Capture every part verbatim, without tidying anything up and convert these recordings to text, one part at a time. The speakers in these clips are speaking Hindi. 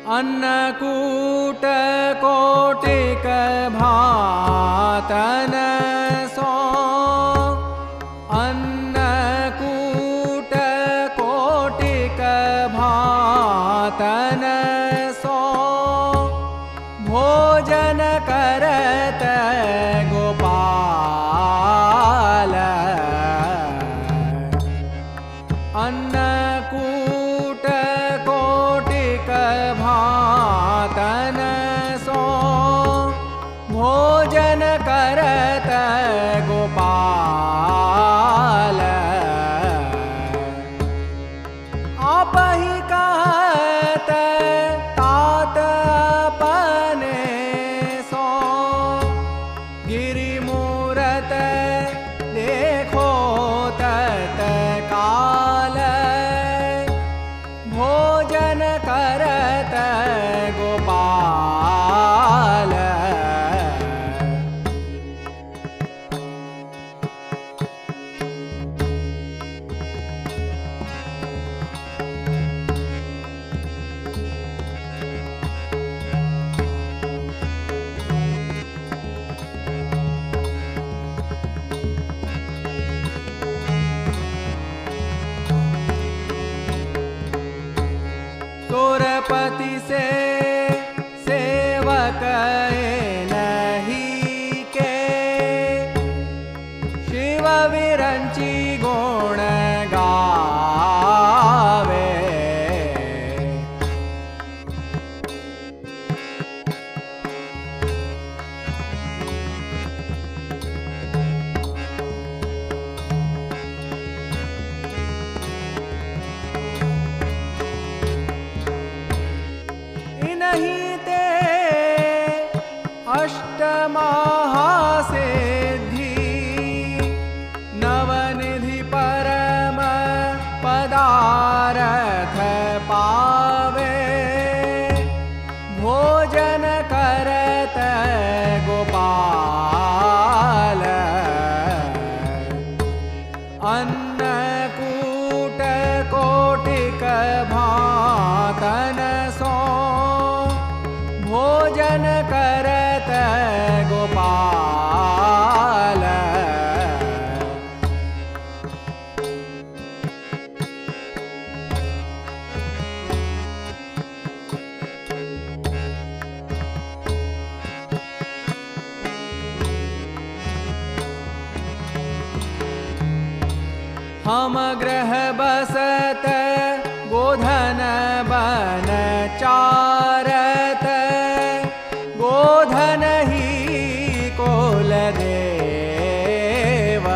अन्नकूट कोटिक भातन सो अन्नकूट कोटिक भातन सो भोजन करत गोपाल अन्नकूट कोटिक भातन सो भोजन करत गोपाल आप ही कहत तात अपने सो गिरि मूरत देखो तत्काल भोजन करत गोपाल सुरपति से सेवक नहीं के शिव विरंची गुण गावे नहीं ते अष्टमहासिद्धि नवनिधि परम पदारथ पावे भोजन करत गोपाल अन्नकूट कोटिक भातन सो भोजन करत गोपाल हम ग्रह बसत गोधन बन चारत गोधन ही कोल देव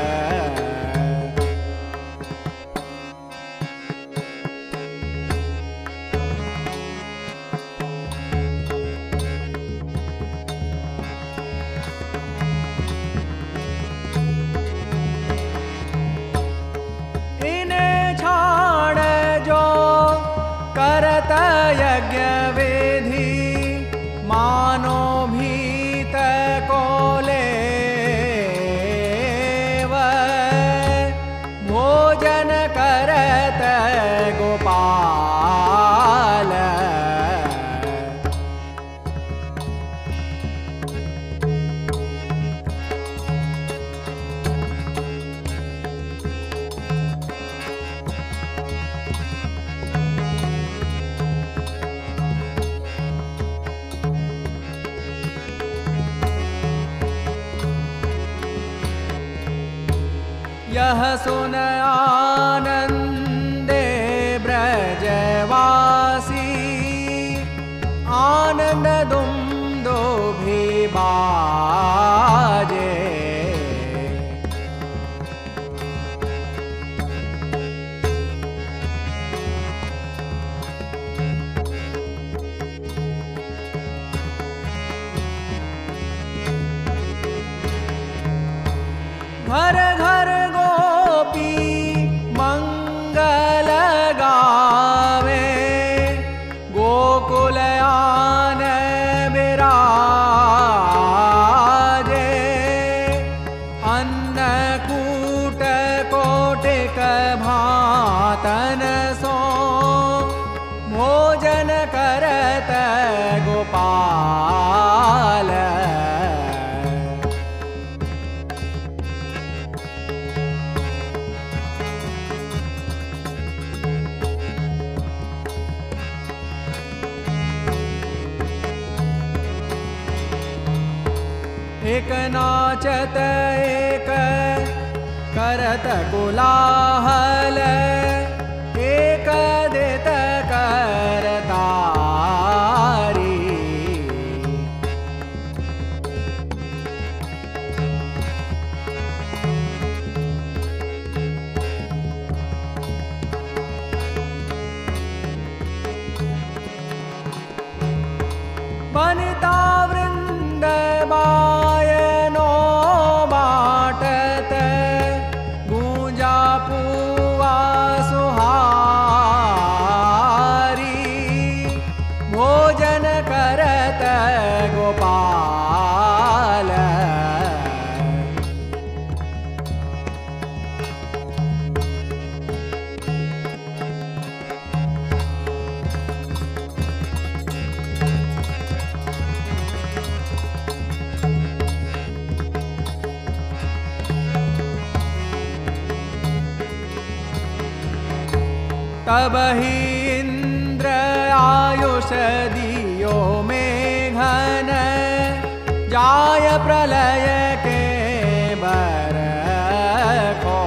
इन्हें छाड़ जो करत यज्ञ विधि मानो भीत को लेव भोजन करत गोपाल यह सुन आनंदे ब्रजवासी आनंद दुंदुभि बाजे घर घर गोपी एक नाचत एक करत कोलाहल, एक देत करतारी। वनिता वृंद बायनो बाटत, गूंजा पुआ सुहारी। भोजन करत गोपाल, तब ही इंद्र आयुष दियो में घन, जाय प्रलय के बरखो।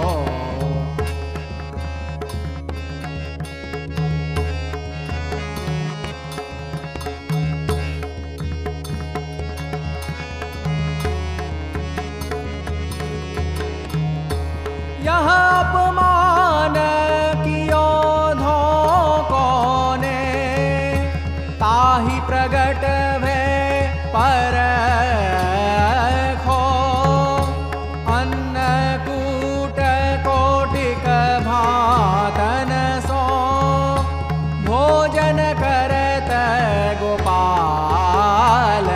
यह अपमान ताहि प्रगट भे परखो। अन्नकूट कोटिक भातन सो, भोजन करत गोपाल।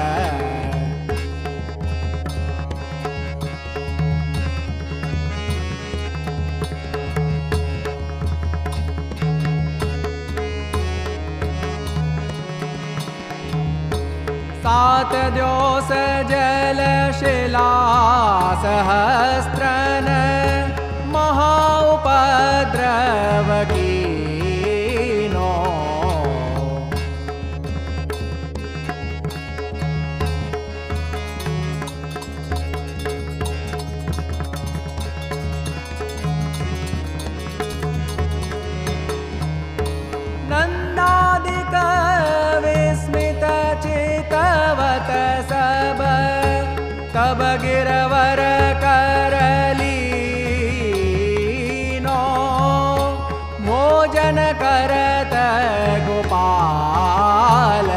सात द्योस जल शिला सहस्त्रन, महाउपद्रव कीनो। नंदादिक विस्मित चितवत सब, तब गिरवर करलीनो। भोजन करत गोपाल,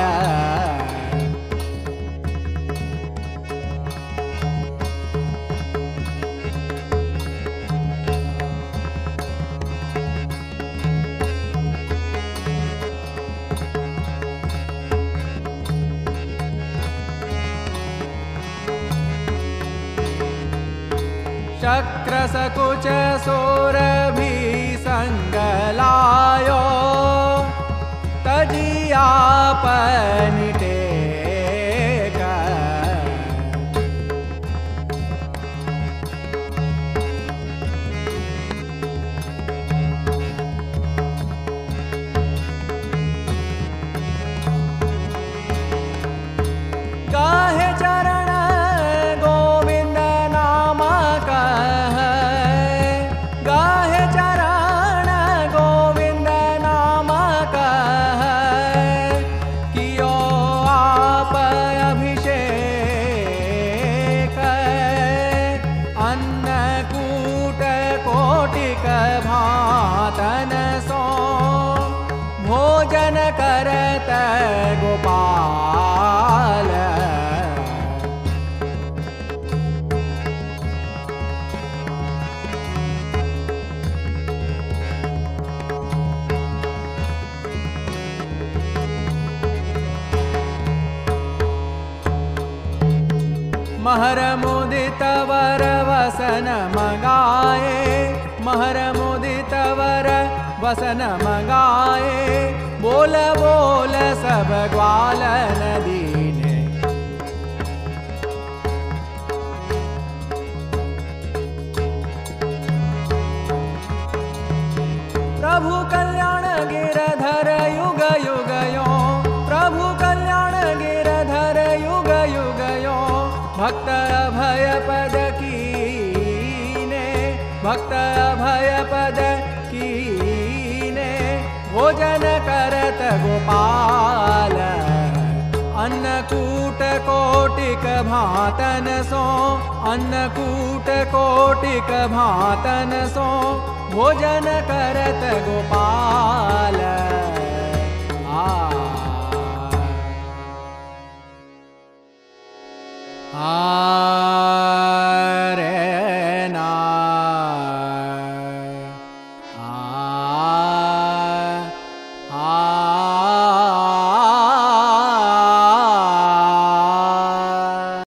शक्र सकुच सोरभि संगलायो, तजिया पनिटेक। गाहे चरण गोविंद नाम कह, गाहे चरण गोविंद नाम कह। कियो आप अभिषेक, अन्नकूट कोटिक भातन सो, भोजन करत गोपाल। महर मुदित वर वसन मगाए, महर मुदित वर वसन मगाए। बोल बोल सब ग्वालन दीने, प्रभु कल्याण गिरधर युग युग यो, प्रभु कल्याण गिरधर युग युग यो। भोजन करत गोपाल। अन्नकूट कोटिक भातन सो, अन्नकूट कोटिक भातन सो, भोजन कर